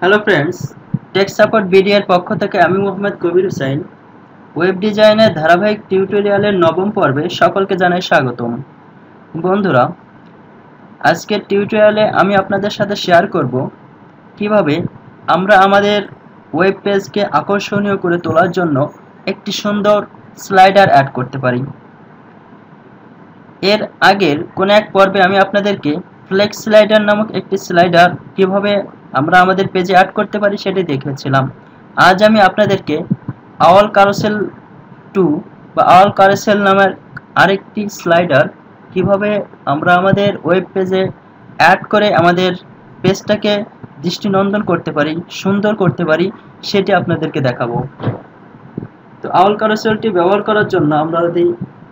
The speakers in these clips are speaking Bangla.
হ্যালো ফ্রেন্ডস, টেক সাপোর্ট বিডির পক্ষ থেকে আমি মোহাম্মদ কবির হুসাইন ওয়েব ডিজাইনের ধারাবাহিক টিউটোরিয়ালের নবম পর্বে সকলকে জানাই স্বাগতম। বন্ধুরা, আজকের টিউটোরিয়ালে আমি আপনাদের সাথে শেয়ার করব কিভাবে আমরা আমাদের ওয়েব পেজকে আকর্ষণীয় করে তোলার জন্য একটি সুন্দর স্লাইডার অ্যাড করতে পারি। এর আগের কোন এক পর্বে আমি আপনাদেরকে ফ্লেক্স স্লাইডার নামক একটি স্লাইডার কিভাবে আমরা আমাদের পেজে অ্যাড করতে পারি সেটি দেখিয়েছিলাম। আজ আমি আপনাদেরকে আওয়াল কারুসেল 2 বা আওয়াল কারুসেল নামের আরেকটি স্লাইডার কিভাবে আমরা আমাদের ওয়েব পেজে অ্যাড করে আমাদের পেজটাকে দৃষ্টিনন্দন করতে পারি, সুন্দর করতে পারি, সেটি আপনাদেরকে দেখাবো। তো আওয়াল কারুসেলটি ব্যবহার করার জন্য আমরা যদি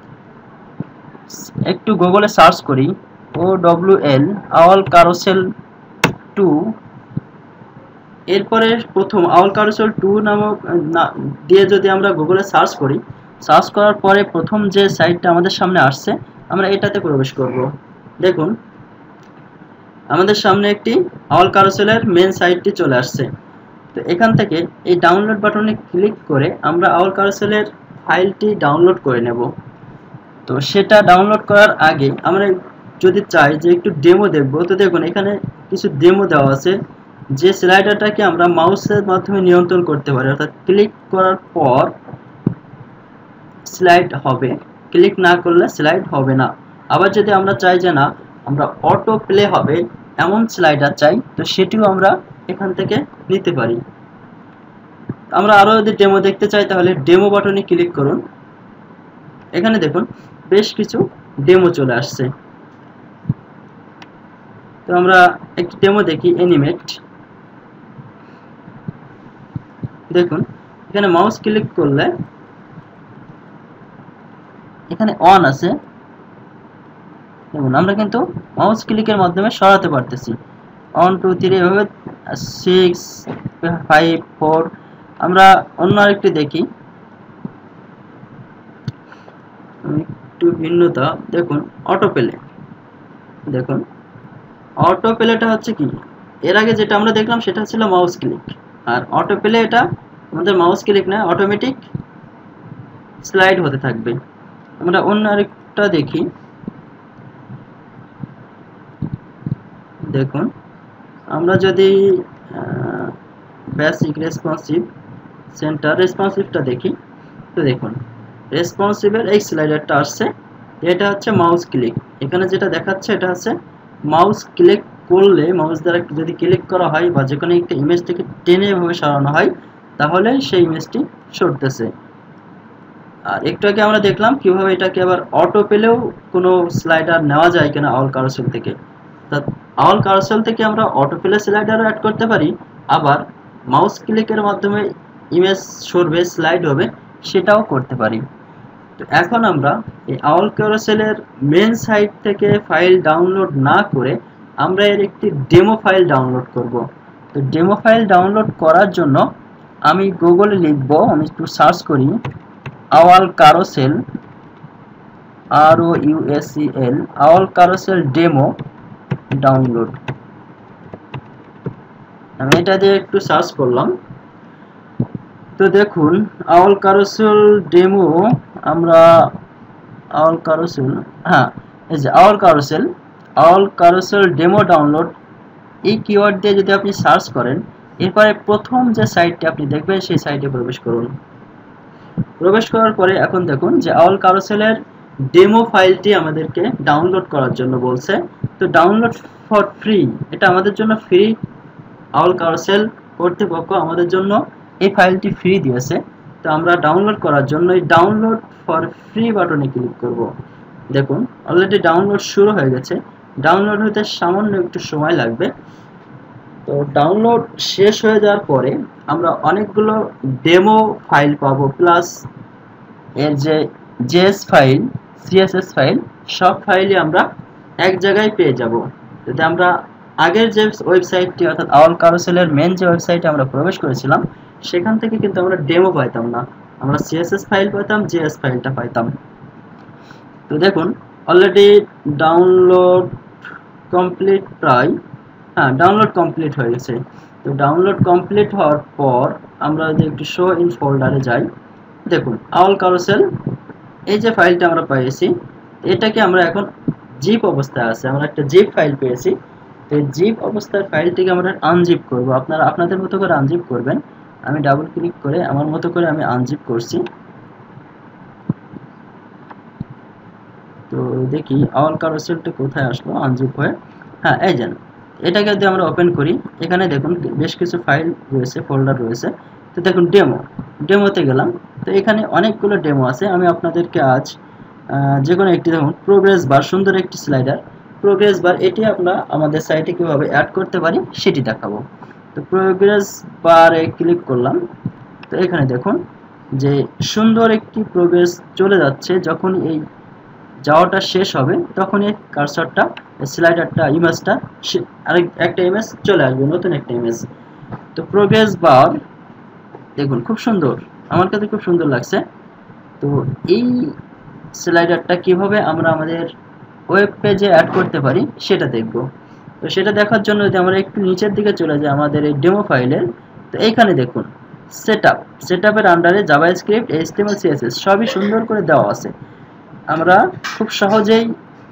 একটু গুগলে সার্চ করি OWL আওয়াল কারুসেল 2, এরপরে প্রথম আওয়াল কারুসেল 2 নামক দিয়ে যদি আমরা গুগলে সার্চ করি, সার্চ করার পরে প্রথম যে সাইটটা আমাদের সামনে আসছে আমরা এটাতে প্রবেশ করব। দেখুন আমাদের সামনে একটি আওয়াল কারুসেলের মেন সাইটটি চলে আসছে। তো এখান থেকে এই ডাউনলোড বাটনে ক্লিক করে আমরা আওয়াল কারুসেলের ফাইলটি ডাউনলোড করে নেব। তো সেটা ডাউনলোড করার আগে আমরা যদি চাই যে একটু ডেমো দেখব, তো দেখুন এখানে কিছু ডেমো দেওয়া আছে যে স্লাইডারটাকে আমরা মাউসের মাধ্যমে নিয়ন্ত্রণ করতে পারি, অর্থাৎ ক্লিক করার পর স্লাইড হবে, ক্লিক না করলে স্লাইড হবে না। আবার যদি আমরা চাই যে না আমরা অটো প্লে হবে এমন স্লাইডার চাই, তো সেটিও আমরা এখান থেকে নিতে পারি। আমরা আরও যদি ডেমো দেখতে চাই তাহলে ডেমো বাটনে ক্লিক করুন। এখানে দেখুন বেশ কিছু ডেমো চলে আসছে। তো আমরা একটি ডেমো দেখি, অ্যানিমেট। দেখুন এখানে মাউস ক্লিক করলে এখানে অন আছে। দেখুন আমরা কিন্তু মাউস ক্লিকের মাধ্যমে সরাতে পারতেছি 1 2 3 এভাবে 6 5 4। আমরা অন্য আরেকটি দেখি, একটু ভিন্নতা। দেখুন অটো প্লে। দেখুন অটো প্লেটা হচ্ছে কি, এর আগে যেটা আমরা দেখলাম সেটা ছিল মাউস ক্লিক, আর অটো প্লে এটা আমাদের মাউস ক্লিক না, অটোমেটিক স্লাইড হতে থাকবে। আমরা অন্য আরেকটা দেখি। দেখুন আমরা যদি বেসিক রেসপন্সিভ সেন্টার রেসপন্সিভটা দেখি, তো দেখুন রেসপন্সিভের এই স্লাইডারটা আসছে, এটা হচ্ছে মাউস ক্লিক। এখানে যেটা দেখাচ্ছে এটা হচ্ছে মাউস ক্লিক করলে, মাউস দ্বারা যদি ক্লিক করা হয় বা যে কোনো একটা ইমেজ থেকে টেনে এভাবে সরানো হয় তাহলে সেই ইমেজটি সরতেছে। আর একটু আগে আমরা দেখলাম কিভাবে এটাকে আবার অটো পেলেও কোনো স্লাইডার নেওয়া যায় কিনা আওয়াল কারুসেল থেকে। আওয়াল কারুসেল থেকে আমরা অটো প্লে স্লাইডারও অ্যাড করতে পারি, আবার মাউস ক্লিকের মাধ্যমে ইমেজ সরবে, স্লাইড হবে, সেটাও করতে পারি। তো এখন আমরা এই আওয়াল কারুসেলের মেন সাইট থেকে ফাইল ডাউনলোড না করে আমরা এর একটি ডেমো ফাইল ডাউনলোড করব। তো ডেমো ফাইল ডাউনলোড করার জন্য আমি গুগলে লিখব, আমি একটু সার্চ করি owl carousel ROUSEL owl carousel demo download. আমি এটা দিয়ে একটু সার্চ করলাম। তো দেখুন আওয়াল কারুসেল ডেমো, আমরা আওয়াল কারুসেল, হ্যাঁ এই যে আওয়াল কারুসেল ডেমো ডাউনলোড, এই কিওয়ার্ড দিয়ে যদি আপনি সার্চ করেন, এরপরে প্রথম যে সাইটটি আপনি দেখবেন সেই সাইটে প্রবেশ করুন। প্রবেশ করার পরে এখন দেখুন যে আওয়াল কারুসেলের ডেমো ফাইলটি আমাদেরকে ডাউনলোড করার জন্য বলছে। তো ডাউনলোড ফর ফ্রি, এটা আমাদের জন্য ফ্রি। আওয়াল কারুসেল কর্তৃপক্ষ আমাদের জন্য এই ফাইলটি ফ্রি দিয়েছে। তো আমরা ডাউনলোড করার জন্য এই ডাউনলোড ফর ফ্রি বাটনে ক্লিক করব। দেখুন অলরেডি ডাউনলোড শুরু হয়ে গেছে। ডাউনলোড হতে সামান্য একটু সময় লাগবে। তো ডাউনলোড শেষ হয়ে যাওয়ার পরে আমরা অনেকগুলো ডেমো ফাইল পাবো, প্লাস এর যে জেএস ফাইল, সিএসএস ফাইল, সব ফাইলই আমরা এক জায়গায় পেয়ে যাব। যদি আমরা আগের যে ওয়েবসাইটটি অর্থাৎ আওয়াল কারুসেলের মেন যে ওয়েবসাইটে আমরা প্রবেশ করেছিলাম সেখান থেকে কিন্তু আমরা ডেমো পাইতাম না, আমরা সিএসএস ফাইল পাইতাম, জেএস ফাইলটা পাইতাম। তো দেখুন অলরেডি ডাউনলোড কমপ্লিট, প্রায় হ্যাঁ ডাউনলোড কমপ্লিট হয়ে গেছে। তো ডাউনলোড কমপ্লিট হওয়ার পর আমরা যদি একটু শো ইন ফোল্ডারে যাই, দেখুন আউল কারুসেল এই যে ফাইলটা আমরা পেয়েছি, এটাকে আমরা এখন জিপ অবস্থায় আছে, আমরা একটা জিপ ফাইল পেয়েছি। তো এই জিপ অবস্থার ফাইলটিকে আমরা আনজিপ করব। আপনারা আপনাদের মতো করে আনজিপ করবেন। আমি ডাবল ক্লিক করে আমার মতো করে আমি আনজিপ করছি। তো দেখি আউল কারুসেলটা কোথায় আসলো আনজিপ হয়ে। হ্যাঁ, এই যে এটাকে যদি আমরা ওপেন করি, এখানে দেখুন বেশ কিছু ফাইল রয়েছে, ফোল্ডার রয়েছে। তো দেখুন ডেমোতে গেলাম। তো এখানে অনেকগুলো ডেমো আছে। আমি আপনাদেরকে আজ যে কোনো একটি, দেখুন প্রোগ্রেস বার, সুন্দর একটি স্লাইডার প্রোগ্রেস বার, এটি আমরা আমাদের সাইটে কীভাবে অ্যাড করতে পারি সেটি দেখাবো। তো প্রোগ্রেস বারে ক্লিক করলাম। তো এখানে দেখুন যে সুন্দর একটি প্রোগ্রেস চলে যাচ্ছে। যখন এই যাওয়াটা শেষ হবে তখন এই কার্সরটা, স্লাইডারটা, ইমেজটা আরেক একটা ইমেজ চলে আসবে, নতুন একটা ইমেজ। তো প্রোগ্রেস বার দেখুন খুব সুন্দর, আমার কাছে খুব সুন্দর লাগছে। তো এই স্লাইডারটা কিভাবে আমরা আমাদের ওয়েব পেজে অ্যাড করতে পারি সেটা দেখব। তো সেটা দেখার জন্য যদি আমরা একটু নিচের দিকে চলে যাই আমাদের এই ডেমো ফাইলের, তো এইখানে দেখুন সেটআপের আন্ডারে জাভাস্ক্রিপ্ট, এইচটিএমএল, সিএসএস সবই সুন্দর করে দেওয়া আছে। আমরা খুব সহজেই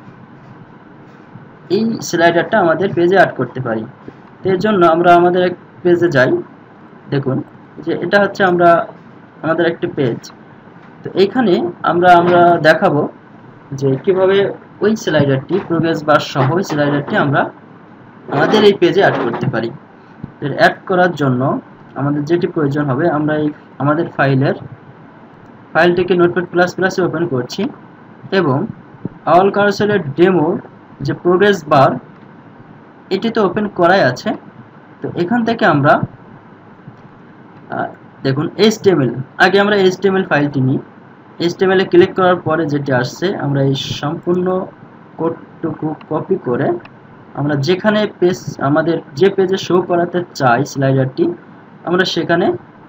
এই স্লাইডারটা আমাদের পেজে অ্যাড করতে পারি। তো এর জন্য আমরা আমাদের এক পেজে যাই। দেখুন যে এটা হচ্ছে আমাদের একটি পেজ। তো এইখানে আমরা দেখাবো যে কিভাবে ওই স্লাইডারটি, প্রোগ্রেস বার সহ স্লাইডারটি আমরা আমাদের এই পেজে অ্যাড করতে পারি। অ্যাড করার জন্য আমাদের যেটি প্রয়োজন হবে, আমরা এই আমাদের ফাইলটিকে নোটপ্যাড++-এ ওপেন করছি এবং আউল কারুসেলের ডেমো যে প্রোগ্রেস বার, এটি তো ওপেন করাই আছে। তো এখান থেকে আমরা দেখুন HTML, আগে আমরা HTML ফাইলটি নিই। HTML এ ক্লিক করার পরে যেটি আসছে, আমরা এই সম্পূর্ণ কোডটুকু কপি করে আমরা যেখানে পেজ, আমাদের যে পেজে শো করাতে চাই স্লাইডারটি, আমরা সেখানে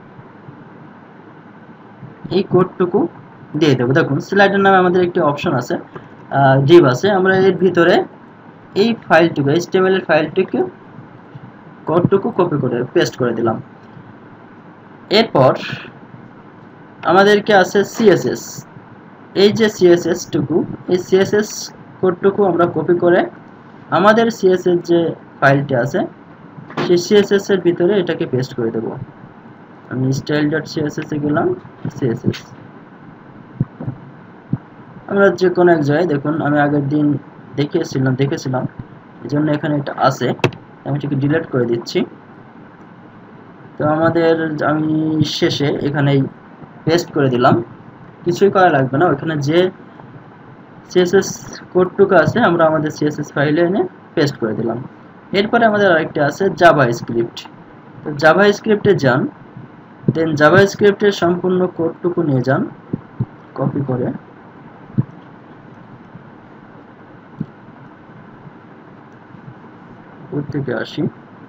এই কোডটুকু দিয়ে দেবো। দেখুন স্লাইডার নামে আমাদের একটি অপশন আছে, ডিভ আছে। আমরা এর ভিতরে এই ফাইলটুকু, HTML এর ফাইলটিকে, কোডটুকু কপি করে পেস্ট করে দিলাম। এরপর আমাদেরকে আছে CSS। এই যে CSS টুকু, এই CSS কোডটুকু আমরা কপি করে আমাদের CSS যে ফাইলটি আছে সেই CSS এর ভিতরে এটাকে পেস্ট করে দেব। আমি style.css এ গেলাম, CSS আমরা যে কোনো এক জায়গায়, দেখুন আমি আগের দিন দেখেছিলাম এই জন্য এখানে এটা আছে, আমি এটাকে ডিলিট করে দিচ্ছি। তো আমি শেষে এখানেই পেস্ট করে দিলাম, কিছুই করা লাগবে না। ওখানে যে CSS কোডটুকু আছে আমরা আমাদের CSS ফাইলে এনে পেস্ট করে দিলাম। এরপরে আমাদের আরেকটা আছে জাভাস্ক্রিপ্ট। তো জাভাস্ক্রিপ্টে যান, দেন জাভাস্ক্রিপ্টের সম্পূর্ণ কোডটুকু নিয়ে যান কপি করে। উপর থেকে আসি,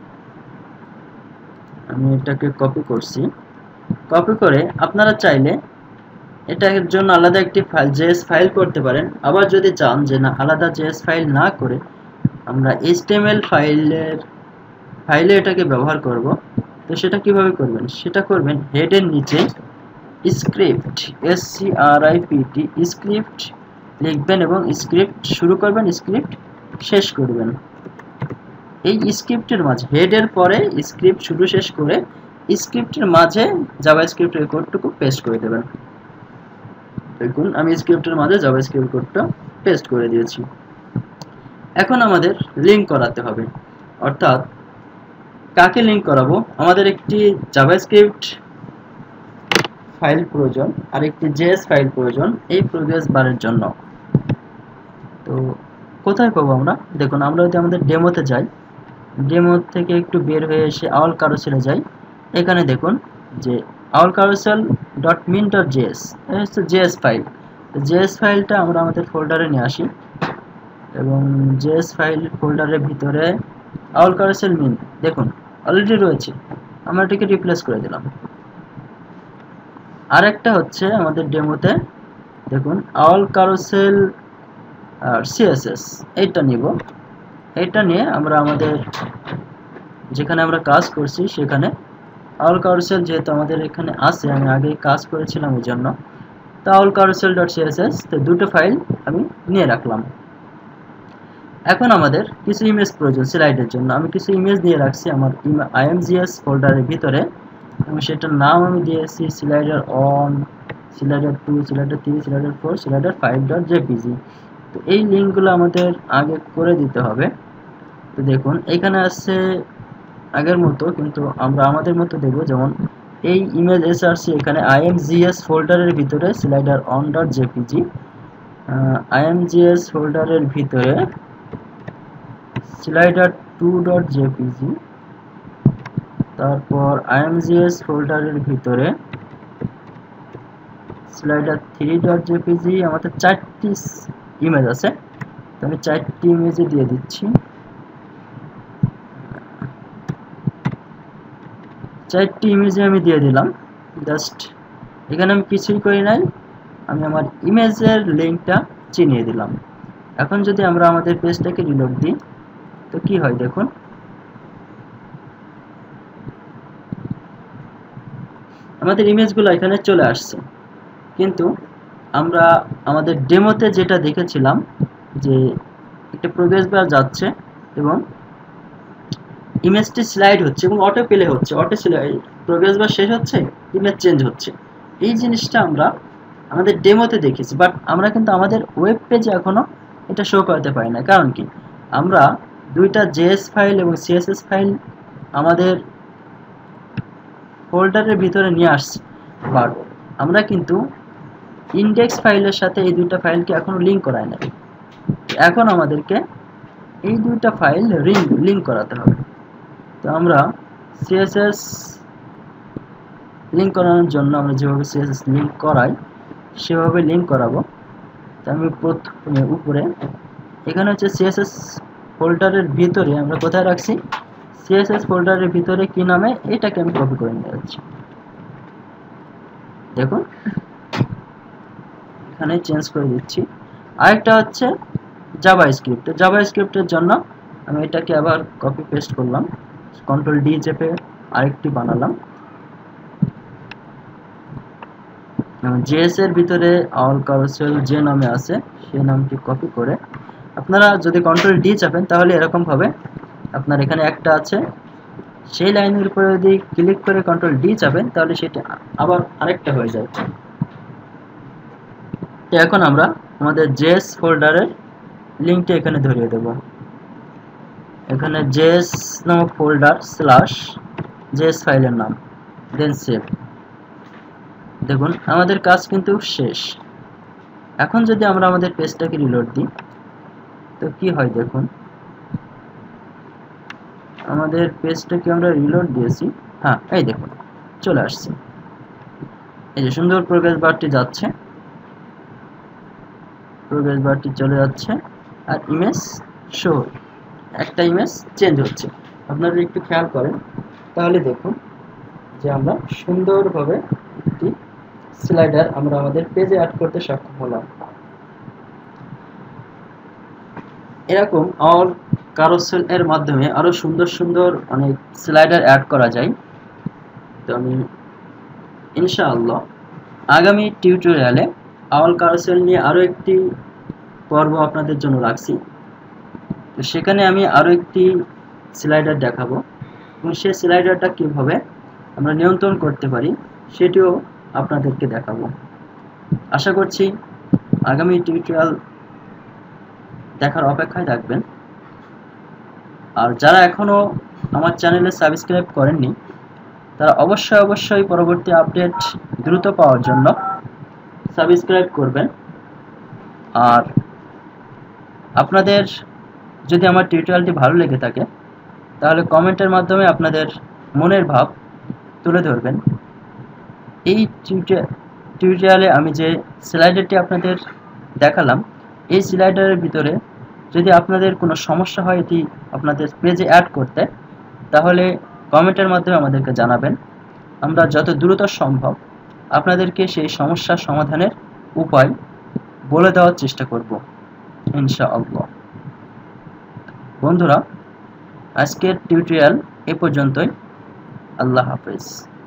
আমি এটাকে কপি করছি। কপি করে আপনারা চাইলে এটার জন্য আলাদা একটি ফাইল, জেএস ফাইল করতে পারেন। আবার যদি চান যে না, আলাদা জেএস ফাইল না করে আমরা HTML ফাইলে এটাকে ব্যবহার করব, তো সেটা কিভাবে করবেন? সেটা করবেন হেডের নিচে স্ক্রিপ্ট, SCRIPT স্ক্রিপ্ট লিখবেন এবং স্ক্রিপ্ট শুরু করবেন, স্ক্রিপ্ট শেষ করবেন। এই স্ক্রিপ্টের মাঝে, হেডের পরে স্ক্রিপ্ট শুরু শেষ করে স্ক্রিপ্টের মাঝে জাভাস্ক্রিপ্টের কোডটুকু পেস্ট করে দেবেন। দেখুন আমি স্ক্রিপ্টের মাঝে জাভাস্ক্রিপ্ট কোডটা পেস্ট করে দিয়েছি। এখন আমাদের লিংক করাতে হবে, অর্থাৎ কাকে লিংক করাবো? আমাদের একটি জাভাস্ক্রিপ্ট ফাইল প্রয়োজন আর একটি জেএস ফাইল প্রয়োজন এই প্রোগ্রেস বারের জন্য। তো কোথায় পাবো আমরা? দেখুন আমরা যদি আমাদের ডেমোতে যাই, ডেমো থেকে একটু বের হয়ে এসে আউল কারুসেলে যাই, এখানে দেখুন যে aulcarousel.min.js এটা হচ্ছে জেএস ফাইল। জেএস ফাইলটা আমরা আমাদের ফোল্ডারে নিয়ে আসি এবং জেএস ফাইল ফোল্ডারের ভিতরে আউল কারুসেল মিন দেখুন অলরেডি রয়েছে, আমরা এটাকে রিপ্লেস করে দিলাম। আরেকটা হচ্ছে আমাদের ডেমোতে দেখুন আউল কারুসেল আর CSS, এইটা নিব। এটা নিয়ে আমরা আমাদের যেখানে আমরা কাজ করছি সেখানে আউল কারুসেল যেহেতু আমাদের এখানে আছে, আমি আগে কাজ করেছিলাম ওই জন্য, তো আউল কারুসেল ডট সিএসএস, তো দুটো ফাইল আমি নিয়ে রাখলাম। এখন আমাদের কিছু ইমেজ প্রয়োজন স্লাইডের জন্য। আমি কিছু ইমেজ দিয়ে রাখছি আমার imgs ফোল্ডারের ভিতরে, এবং সেটার নাম আমি দিয়েছি slider 1, slider 2, slider 3, slider 4, slider 5.jpg। তো এই লিঙ্কগুলো আমাদের আগে করে দিতে হবে। তো দেখুন এখানে আছে আগের মতো, কিন্তু আমরা আমাদের মতো দেব। যেমন এই ইমেজ এসআরসি এখানে imgs ফোল্ডারের ভিতরে স্লাইডার on.jpg, imgs ফোল্ডারের ভিতরে স্লাইডার 2.jpg, তারপর imgs ফোল্ডারের ভিতরে স্লাইডার 3.jpg। আমাদের 4টি ইমেজ আছে, তো আমি 4টি ইমেজে দিয়ে দিচ্ছি। 4টি ইমেজে আমি দিয়ে দিলাম। জাস্ট এখানে আমি কিছুই করি নাই, আমি আমার ইমেজের লিঙ্কটা চিনিয়ে দিলাম। এখন যদি আমরা আমাদের পেজটাকে রিলোড দিই তো কি হয় দেখুন, আমাদের ইমেজগুলো এখানে চলে আসছে। কিন্তু আমরা আমাদের ডেমোতে যেটা দেখেছিলাম যে একটা প্রোগ্রেস বার যাচ্ছে এবং ইমেজটি স্লাইড হচ্ছে এবং অটো প্লে হচ্ছে, অটো স্লাইড, প্রোগ্রেস বার শেষ হচ্ছে, ইমেজ চেঞ্জ হচ্ছে। এই জিনিসটা আমরা আমাদের ডেমোতে দেখেছি, বাট আমরা কিন্তু আমাদের ওয়েব পেজে এখনো এটা শো করতে পারি না। কারণ কি, আমরা দুইটা জেএস ফাইল এবং সিএসএস ফাইল আমাদের ফোল্ডারের ভিতরে নিয়ে আসছি, বাট আমরা কিন্তু ইন্ডেক্স ফাইলের সাথে এই দুইটা ফাইলকে এখনো লিঙ্ক করাই নাই। এখন আমাদেরকে এই দুইটা ফাইল লিঙ্ক করাতে হবে। তো আমরা সিএসএস লিঙ্ক করানোর জন্য আমরা যেভাবে সিএসএস লিঙ্ক করাই সেভাবে লিঙ্ক করাবো। তো আমি প্রথমে উপরে এখানে হচ্ছে সিএসএস ফোল্ডারের ভিতরে আমরা কোথায় রাখছি, সিএসএস ফোল্ডারের ভিতরে কি নামে, এটাকে আমি কপি করে নিয়ে যাচ্ছি। দেখুন এখানে চেঞ্জ করে দিচ্ছি। আরেকটা হচ্ছে জাভাস্ক্রিপ্ট। তো জাভাস্ক্রিপ্টের জন্য আমি এটাকে আবার কপি পেস্ট করলাম, কন্ট্রোল ডি চেপে আরেকটি বানালাম। জেএস এর ভিতরে আউল কারুসেল যে নামে আছে সেই নামটি কপি করে, আপনারা যদি কন্ট্রোল ডি চাপেন তাহলে এরকম হবে। আপনার এখানে একটা আছে, সেই লাইনের উপরে যদি ক্লিক করে কন্ট্রোল ডি চাপেন তাহলে সেটা আবার আরেকটা হয়ে যায়। তো এখন আমরা আমাদের জেএস ফোল্ডারের লিঙ্কটি এখানে ধরিয়ে দেব। এখানে জেএস নামক ফোল্ডার স্ল্যাশ জেএস ফাইলের নাম, দেন সেভ। দেখুন আমাদের কাজ কিন্তু শেষ। এখন যদি আমরা আমাদের পেজটাকে রিলোড দিই তো কি হয় দেখুন, আমাদের পেজটাকে আমরা রিলোড দিয়েছি, হ্যাঁ এই দেখুন চলে আসছে। এই যে সুন্দর প্রোগ্রেস বারটি যাচ্ছে, প্রোগ্রেস বারটি চলে যাচ্ছে, আর ইমেজ শো, একটা ইমেজ চেঞ্জ হচ্ছে। আপনারা একটু খেয়াল করেন তাহলে দেখুন যে আমরা সুন্দরভাবে একটি স্লাইডার আমরা আমাদের পেজে অ্যাড করতে সক্ষম হলাম। এরকম আউল কারুসেল এর মাধ্যমে আরো সুন্দর সুন্দর অনেক স্লাইডার অ্যাড করা যায়। তো আমি ইনশাআল্লাহ আগামী টিউটোরিয়ালে আউল কারুসেল নিয়ে আরো একটি পর্ব আপনাদের জন্য রাখছি। তো সেখানে আমি আরো একটি স্লাইডার দেখাবো এবং সেই স্লাইডারটা কিভাবে আমরা নিয়ন্ত্রণ করতে পারি সেটিও আপনাদেরকে দেখাবো। আশা করছি আগামী টিউটোরিয়াল দেখার অপেক্ষায় থাকবেন। আর যারা এখনো আমার চ্যানেলে সাবস্ক্রাইব করেননি তারা অবশ্যই পরবর্তী আপডেট দ্রুত পাওয়ার জন্য সাবস্ক্রাইব করবেন। আর আপনাদের যদি আমার টিউটোরিয়ালটি ভালো লেগে থাকে তাহলে কমেন্টের মাধ্যমে আপনাদের মনের ভাব তুলে ধরবেন। এই টিউটোরিয়ালে আমি যে স্লাইডারটি আপনাদের দেখালাম, এই স্লাইডারের ভিতরে যদি আপনাদের কোনো সমস্যা হয় এটি আপনাদের পেজে অ্যাড করতে, তাহলে কমেন্টের মাধ্যমে আমাদেরকে জানাবেন। আমরা যত দ্রুত সম্ভব আপনাদেরকে সেই সমস্যার সমাধানের উপায় বলে দেওয়ার চেষ্টা করব ইনশাআল্লাহ। বন্ধুরা, আজকের টিউটোরিয়াল এ পর্যন্তই। আল্লাহ হাফেজ।